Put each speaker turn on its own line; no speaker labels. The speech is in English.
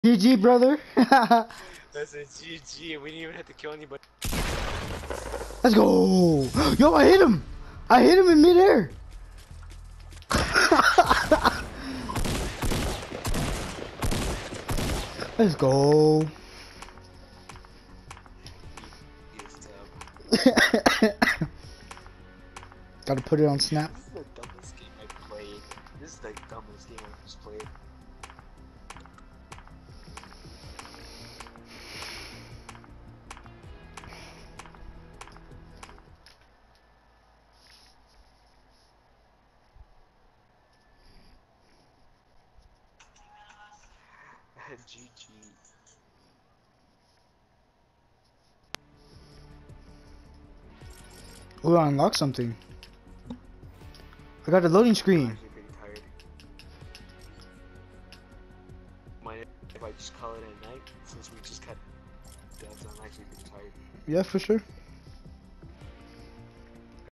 GG, brother.
That's a GG. We didn't even have to kill anybody.
Let's go. Yo, I hit him. I hit him in midair. Let's go. Gotta put it on Snap.
This is the dumbest game I played. This is the dumbest game I just played. GG.
Ooh, I unlocked something. I got a loading
I'm
screen.
actually pretty tired. Mind if I just call it at night? Since we just got dubs, I'm actually pretty tired.
Yeah, for sure.